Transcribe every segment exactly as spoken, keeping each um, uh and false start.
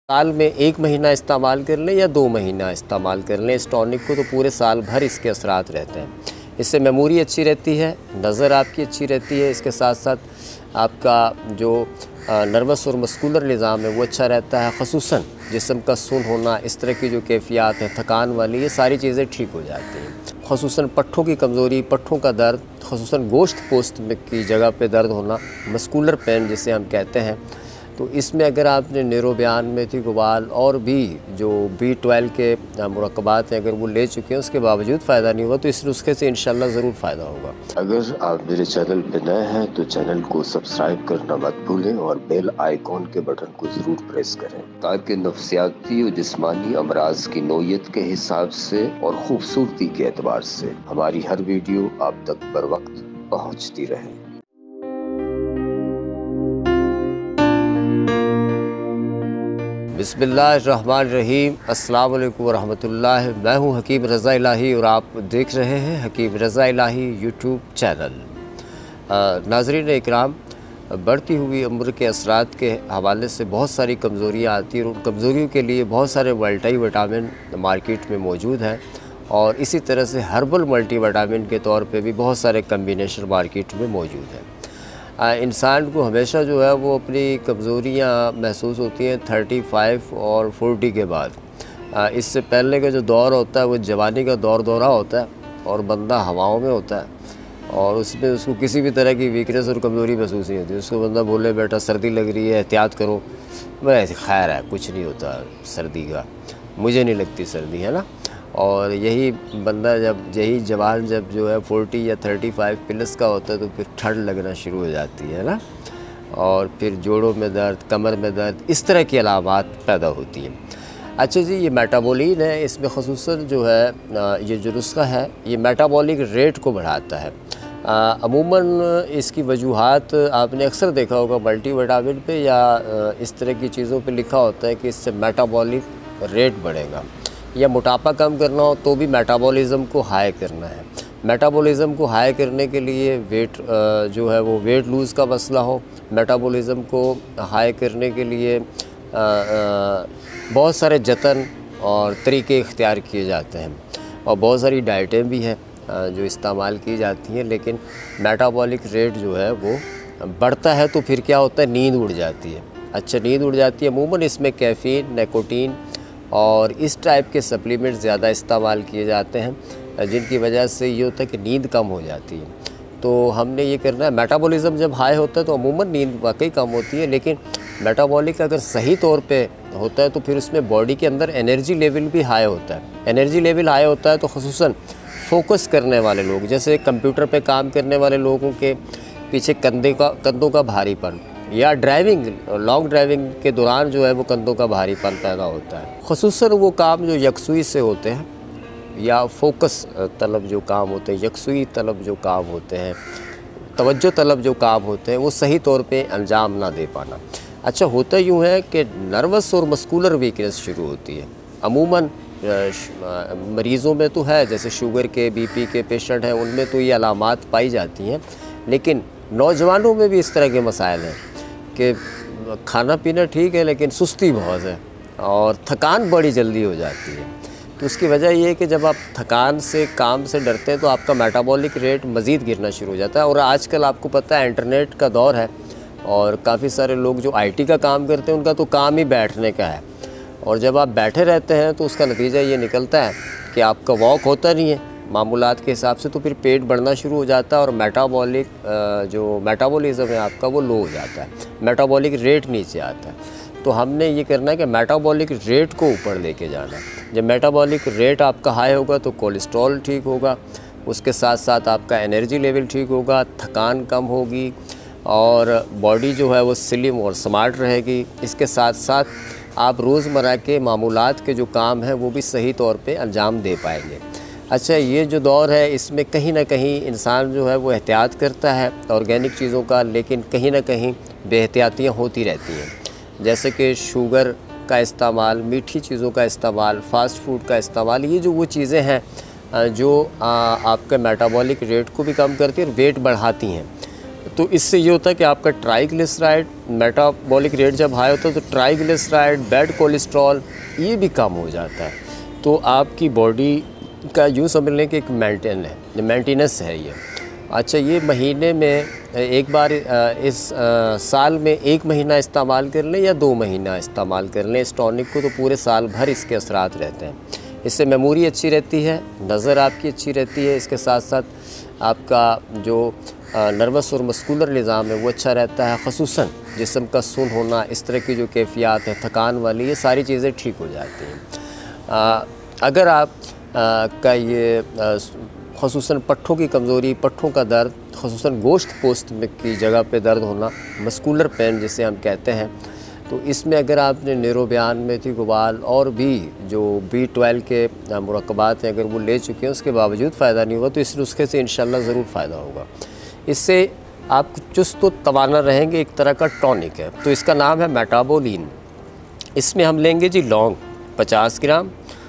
साल में एक महीना इस्तेमाल कर लें या दो महीना इस्तेमाल कर लें इस टॉनिक को, तो पूरे साल भर इसके असरात रहते हैं। इससे मेमोरी अच्छी रहती है, नज़र आपकी अच्छी रहती है, इसके साथ साथ आपका जो नर्वस और मस्कुलर निज़ाम है वो अच्छा रहता है। ख़ुसूसन जिस्म का सुन होना, इस तरह की जो कैफियत है, थकान वाली, ये सारी चीज़ें ठीक हो जाती हैं। ख़ुसूसन पट्ठों की कमज़ोरी, पट्ठों का दर्द, ख़ुसूसन गोश्त पोस्ट में की जगह पे दर्द होना, मस्कुलर पेन जिसे हम कहते हैं, तो इसमें अगर आपने नीरोबियान, मेथी गुबाल और भी जो बी ट्वेल्व के मुरक्कबात हैं अगर वो ले चुके हैं, उसके बावजूद फ़ायदा नहीं हुआ, तो इस नुस्खे से इंशाल्लाह ज़रूर फ़ायदा होगा। अगर आप मेरे चैनल पे नए हैं तो चैनल को सब्सक्राइब करना मत भूलें और बेल आइकॉन के बटन को ज़रूर प्रेस करें, ताकि नफ्सियाती और जिस्मानी अमराज की नोयत के हिसाब से और ख़ूबसूरती के एतबार से हमारी हर वीडियो आप तक बर वक्त पहुँचती रहे। बिस्मिल्लाहिर्रहमानिर्रहीम, अस्सलाम वालेकुम वरहमतुल्लाह। मैं हूं हकीम रज़ा इलाही और आप देख रहे हैं हकीम रज़ा इलाही यूट्यूब चैनल। नाज़रीन इकराम, बढ़ती हुई उम्र के असरात के हवाले से बहुत सारी कमज़ोरियाँ आती हैं और उन कमज़ोरियों के लिए बहुत सारे मल्टी विटामिन मार्केट में मौजूद हैं और इसी तरह से हर्बल मल्टी विटामिन के तौर पे भी बहुत सारे कम्बिनेशन मार्केट में मौजूद हैं। इंसान को हमेशा जो है वो अपनी कमज़ोरियाँ महसूस होती हैं थर्टी फाइव और फोर्टी के बाद। आ, इससे पहले का जो दौर होता है वो जवानी का दौर दौरा होता है और बंदा हवाओं में होता है और उसमें उसको किसी भी तरह की वीकनेस और कमज़ोरी महसूस नहीं होती। उसको बंदा बोले बेटा सर्दी लग रही है, एहतियात करो, मैं खैर है कुछ नहीं होता सर्दी का, मुझे नहीं लगती सर्दी, है ना। और यही बंदा जब यही जवान जब जो है फोर्टी या थर्टी फाइव प्लस का होता है तो फिर ठंड लगना शुरू हो जाती है ना, और फिर जोड़ों में दर्द, कमर में दर्द, इस तरह की अलामात पैदा होती हैं। अच्छा जी, ये मेटाबॉलिन है, इसमें ख़ुसूसन जो है ये जो नुस्खा है ये मेटाबॉलिक रेट को बढ़ाता है। अमूमन इसकी वजूहात आपने अक्सर देखा होगा मल्टी विटामिन पे या इस तरह की चीज़ों पे लिखा होता है कि इससे मेटाबॉलिक रेट बढ़ेगा, या मोटापा कम करना हो तो भी मेटाबॉलिज़्म को हाई करना है। मेटाबॉलिज़्म को हाई करने के लिए वेट जो है वो वेट लूज़ का मसला हो, मेटाबॉलिज़्म को हाई करने के लिए बहुत सारे जतन और तरीके इख्तियार किए जाते हैं और बहुत सारी डाइटें भी हैं जो इस्तेमाल की जाती हैं, लेकिन मेटाबॉलिक रेट जो है वो बढ़ता है तो फिर क्या होता है, नींद उड़ जाती है। अच्छा, नींद उड़ जाती है। अमूमन इसमें कैफ़ीन, निकोटीन और इस टाइप के सप्लीमेंट ज़्यादा इस्तेमाल किए जाते हैं जिनकी वजह से ये होता है कि नींद कम हो जाती है। तो हमने ये करना है, मेटाबॉलिज़्म जब हाई होता है तो अमूमन नींद वाकई कम होती है, लेकिन मेटाबॉलिक अगर सही तौर पे होता है तो फिर उसमें बॉडी के अंदर एनर्जी लेवल भी हाई होता है। एनर्जी लेवल हाई होता है तो ख़ुसूसन फोकस करने वाले लोग, जैसे कंप्यूटर पे काम करने वाले लोगों के पीछे कंधे का कंधों का भारीपन, या ड्राइविंग लॉन्ग ड्राइविंग के दौरान जो है वो कंधों का भारीपन पैदा होता है। ख़ुसूसन वो काम जो यकसुई से होते हैं या फोकस तलब जो काम होते हैं, यकसुई तलब जो काम होते हैं, तवज्जो तलब जो काम होते हैं, वो सही तौर पे अंजाम ना दे पाना। अच्छा, होता यूँ है कि नर्वस और मस्कुलर वीकनेस शुरू होती है। अमूमन मरीज़ों में तो है, जैसे शुगर के, बीपी के पेशेंट हैं, उनमें तो ये अलामात पाई जाती हैं, लेकिन नौजवानों में भी इस तरह के मसाइल हैं कि खाना पीना ठीक है लेकिन सुस्ती बहुत है और थकान बड़ी जल्दी हो जाती है। तो उसकी वजह ये है कि जब आप थकान से, काम से डरते हैं तो आपका मेटाबॉलिक रेट मज़ीद गिरना शुरू हो जाता है। और आजकल आपको पता है इंटरनेट का दौर है और काफ़ी सारे लोग जो आईटी का काम करते हैं उनका तो काम ही बैठने का है, और जब आप बैठे रहते हैं तो उसका नतीजा ये निकलता है कि आपका वॉक होता नहीं है मामूलात के हिसाब से, तो फिर पेट बढ़ना शुरू हो जाता है और मेटाबॉलिक जो मेटाबॉलिज़्म है आपका वो लो हो जाता है, मेटाबॉलिक रेट नीचे आता है। तो हमने ये करना है कि मेटाबॉलिक रेट को ऊपर लेके जाना है। जब मेटाबॉलिक रेट आपका हाई होगा तो कोलेस्ट्रॉल ठीक होगा, उसके साथ साथ आपका एनर्जी लेवल ठीक होगा, थकान कम होगी और बॉडी जो है वो स्लिम और स्मार्ट रहेगी। इसके साथ साथ आप रोज़मर्रा के मामूलात के जो काम हैं वो भी सही तौर पे अंजाम दे पाएंगे। अच्छा, ये जो दौर है इसमें कहीं ना कहीं इंसान जो है वो एहतियात करता है ऑर्गेनिक चीज़ों का, लेकिन कहीं ना कहीं बेहतियातियाँ होती रहती हैं, जैसे कि शुगर का इस्तेमाल, मीठी चीज़ों का इस्तेमाल, फ़ास्ट फूड का इस्तेमाल। ये जो वो चीज़ें हैं जो आ, आपके मेटाबॉलिक रेट को भी कम करती हैं और वेट बढ़ाती हैं। तो इससे ये होता है कि आपका ट्राइग्लिसराइड, मेटाबॉलिक रेट जब हाई होता है तो ट्राइग्लिसराइड, बैड कोलेस्ट्रॉल ये भी कम हो जाता है। तो आपकी बॉडी का यूँ समझ लें कि एक मेंटेन है, मेंटेनेंस है ये। अच्छा, ये महीने में एक बार इस साल में एक महीना इस्तेमाल कर लें या दो महीना इस्तेमाल कर लें इस टॉनिक को, तो पूरे साल भर इसके असरात रहते हैं। इससे मेमोरी अच्छी रहती है, नज़र आपकी अच्छी रहती है, इसके साथ साथ आपका जो नर्वस और मस्कुलर निज़ाम है वो अच्छा रहता है, ख़ुसूसन जिस्म का सुन होना, इस तरह की जो कैफियत है, थकान वाली, ये सारी चीज़ें ठीक हो जाती हैं। अगर आप आ, का ये ख़ुसूसन पट्ठों की कमज़ोरी, पट्ठों का दर्द, ख़ुसूसन गोश्त पोस्ट में की जगह पे दर्द होना, मस्कुलर पेन जिसे हम कहते हैं, तो इसमें अगर आपने नीरोबियान, मेथी गुबाल और भी जो बी ट्वेल्व के मुरक्कबात हैं अगर वो ले चुके हैं, उसके बावजूद फ़ायदा नहीं हुआ तो इस नुस्खे से इंशाल्लाह ज़रूर फ़ायदा होगा। इससे आप चुस्त व तवाना रहेंगे, एक तरह का टॉनिक है। तो इसका नाम है मेटाबोलिन। इसमें हम लेंगे जी लौंग पचास ग्राम,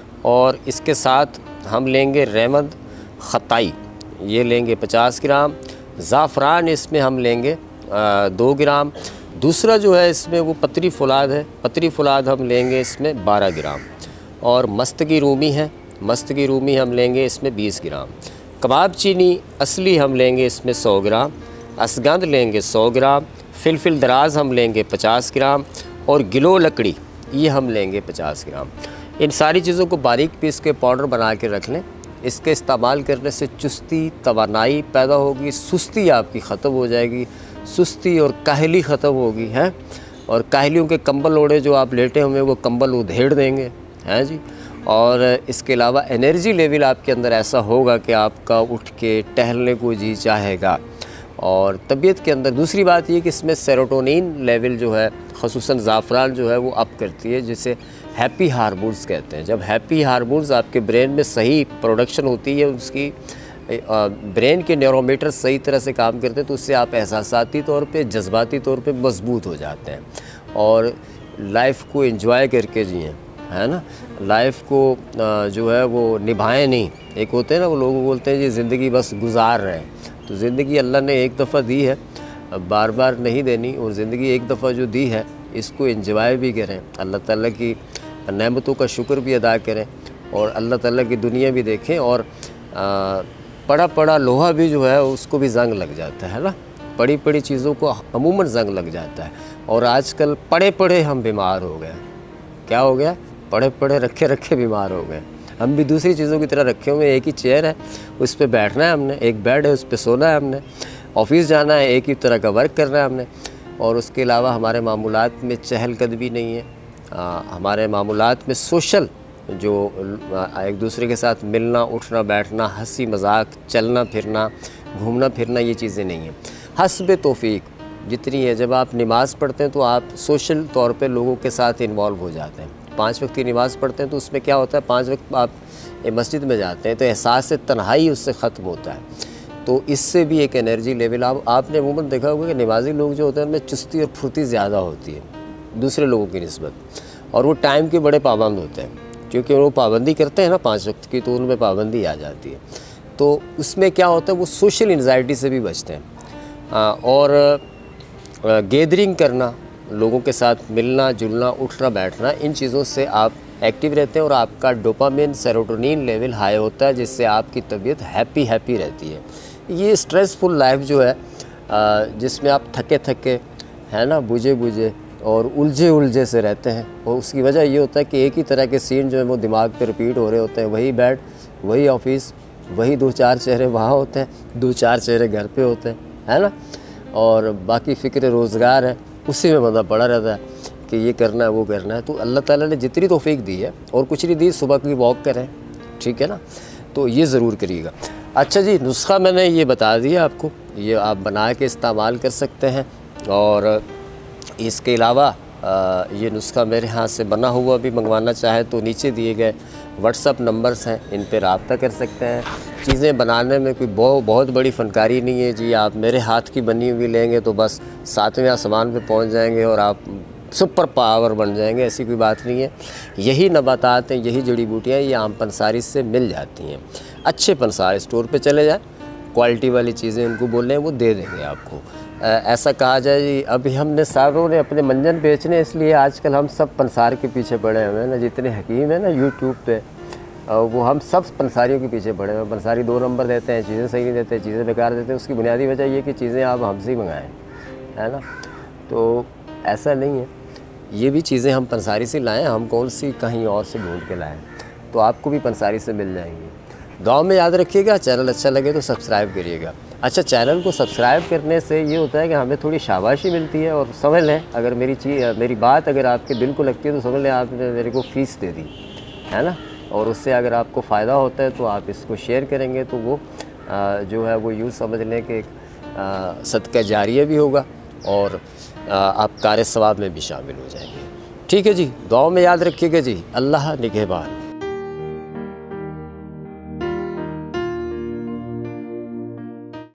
और इसके साथ हम लेंगे रहमद ख़ताई, ये लेंगे पचास ग्राम। ज़ाफ़रान इसमें हम लेंगे आ, दो ग्राम। दूसरा जो है इसमें वो पतरी फुलाद है, पतरी फुलाद हम लेंगे इसमें बारह ग्राम। और मस्तगी रूमी है, मस्तगी रूमी हम लेंगे इसमें बीस ग्राम। कबाब चीनी असली हम लेंगे इसमें सौ ग्राम। असगंध लेंगे सौ ग्राम। फिलफिल दराज हम लेंगे पचास ग्राम। और गिलो लकड़ी ये हम लेंगे पचास ग्राम। इन सारी चीज़ों को बारीक पीस के पाउडर बना के रख लें। इसके इस्तेमाल करने से चुस्ती, तवानाई पैदा होगी, सुस्ती आपकी ख़त्म हो जाएगी, सुस्ती और काहली ख़त्म होगी है। और काहलियों के कंबल ओढ़े जो आप लेटे हुए वो कंबल उधेड़ देंगे, हैं जी। और इसके अलावा एनर्जी लेवल आपके अंदर ऐसा होगा कि आपका उठ के टहलने को जी चाहेगा। और तबीयत के अंदर दूसरी बात ये कि इसमें सेरोटोनिन लेवल जो है, ख़ुसूसन ज़ाफ़रान जो है वो अप करती है, जिसे हैप्पी हार्मोन्स कहते हैं। जब हैप्पी हार्मोन्स आपके ब्रेन में सही प्रोडक्शन होती है, उसकी ब्रेन के न्यूरोमीटर सही तरह से काम करते हैं, तो उससे आप एहसासाती तौर पे, जज्बाती तौर पे मजबूत हो जाते हैं और लाइफ को एंजॉय करके जिएँ, है ना। लाइफ को जो है वो निभाएं नहीं। एक होते हैं ना वो लोग बोलते हैं जी ज़िंदगी बस गुजार रहे हैं, तो ज़िंदगी अल्लाह ने एक दफ़ा दी है, बार बार नहीं देनी। और ज़िंदगी एक दफ़ा जो दी है इसको एंजॉय भी करें, अल्लाह ताला की नेमतों का शुक्र भी अदा करें और अल्लाह ताला की दुनिया भी देखें। और आ, पड़ा पड़ा लोहा भी जो है उसको भी जंग लग जाता है ना, पड़ी पड़ी चीज़ों को अमूमन जंग लग जाता है। और आजकल पड़े पड़े हम बीमार हो गए। क्या हो गया? पड़े पड़े रखे रखे बीमार हो गए। हम भी दूसरी चीज़ों की तरह रखे हुए, एक ही चेयर है उस पर बैठना है हमने, एक बेड है उस पर सोना है हमने, ऑफिस जाना है एक ही तरह का वर्क करना है हमने। और उसके अलावा हमारे मामूलात में चहलकदमी नहीं है, आ, हमारे मामूलात में सोशल जो एक दूसरे के साथ मिलना, उठना, बैठना, हंसी मजाक, चलना फिरना, घूमना फिरना, ये चीज़ें नहीं हैं। हस्ब तौफीक जितनी है, जब आप नमाज़ पढ़ते हैं तो आप सोशल तौर पे लोगों के साथ इन्वॉल्व हो जाते हैं। पाँच वक्त की नमाज़ पढ़ते हैं तो उसमें क्या होता है, पाँच वक्त आप मस्जिद में जाते हैं तो एहसास तन्हाई उससे ख़त्म होता है। तो इससे भी एक एनर्जी लेवल आप आपने अमूमन देखा होगा कि नमाजी लोग जो होते हैं उनमें चुस्ती और फुर्ती ज़्यादा होती है दूसरे लोगों की निस्बत, और वो टाइम के बड़े पाबंद होते हैं, क्योंकि वो पाबंदी करते हैं ना पाँच वक्त की, तो उनमें पाबंदी आ जाती है। तो उसमें क्या होता है, वो सोशल एंजाइटी से भी बचते हैं। आ, और गैदरिंग करना, लोगों के साथ मिलना जुलना, उठना बैठना, इन चीज़ों से आप एक्टिव रहते हैं और आपका डोपामिन, सेरोटोनिन लेवल हाई होता है, जिससे आपकी तबीयत हैप्पी हैप्पी रहती है। ये स्ट्रेसफुल लाइफ जो है, जिसमें आप थके थके, है ना, बुझे बुझे और उलझे उलझे से रहते हैं, और उसकी वजह ये होता है कि एक ही तरह के सीन जो है वो दिमाग पे रिपीट हो रहे होते हैं। वही बेड, वही ऑफिस, वही दो चार चेहरे वहाँ होते हैं, दो चार चेहरे घर पे होते हैं, है ना। और बाकी फ़िक्र रोज़गार है, उसी में बंदा पड़ा रहता है कि ये करना है वो करना है। तो अल्लाह ताला ने जितनी तौफीक दी है और कुछ नहीं दी, सुबह की वॉक करें, ठीक है ना, तो ये ज़रूर करिएगा। अच्छा जी, नुस्खा मैंने ये बता दिया आपको, ये आप बना के इस्तेमाल कर सकते हैं। और इसके अलावा ये नुस्खा मेरे हाथ से बना हुआ भी मंगवाना चाहे तो नीचे दिए गए व्हाट्सअप नंबर्स हैं, इन पर रब्ता कर सकते हैं। चीज़ें बनाने में कोई बहुत बहुत बड़ी फ़नकारी नहीं है जी, आप मेरे हाथ की बनी हुई लेंगे तो बस सातवें आसमान पे पहुंच जाएंगे और आप सुपर पावर बन जाएंगे, ऐसी कोई बात नहीं है। यही नबातात हैं, यही जड़ी बूटियाँ ये आम पंसारी से मिल जाती हैं। अच्छे पंसारी स्टोर पे चले जाएं, क्वालिटी वाली चीज़ें उनको बोल रहे हैं वो दे देंगे आपको। ऐसा कहा जाए जी, अभी हमने सारों ने अपने मंजन बेचने, इसलिए आजकल हम सब पंसार के पीछे पड़े हुए हैं ना। जितने हकीम हैं ना यूट्यूब पे, वो हम सब पंसारियों के पीछे पड़े हुए हैं। पंसारी दो नंबर देते हैं, चीज़ें सही नहीं देते, चीज़ें बेकार देते हैं। उसकी बुनियादी वजह ये कि चीज़ें आप हमसे ही मंगाएं, है ना। तो ऐसा नहीं है, ये भी चीज़ें हम पंसारी से लाएँ, हम कौन सी कहीं और से ढूंढ के लाएँ, तो आपको भी पंसारी से मिल जाएंगी। दुआ में याद रखिएगा। चैनल अच्छा लगे तो सब्सक्राइब करिएगा। अच्छा, चैनल को सब्सक्राइब करने से ये होता है कि हमें थोड़ी शाबाशी मिलती है। और समझ लें, अगर मेरी चीज़ मेरी बात अगर आपके दिल को लगती है तो समझ लें आपने मेरे को फ़ीस दे दी, है ना। और उससे अगर आपको फ़ायदा होता है तो आप इसको शेयर करेंगे, तो वो आ, जो है वो यूँ समझ लें कि एक सदका जारिया भी होगा और आ, आप कार सवाब में भी शामिल हो जाएंगे। ठीक है जी, दुआ में याद रखिएगा जी। अल्लाह निगहबान।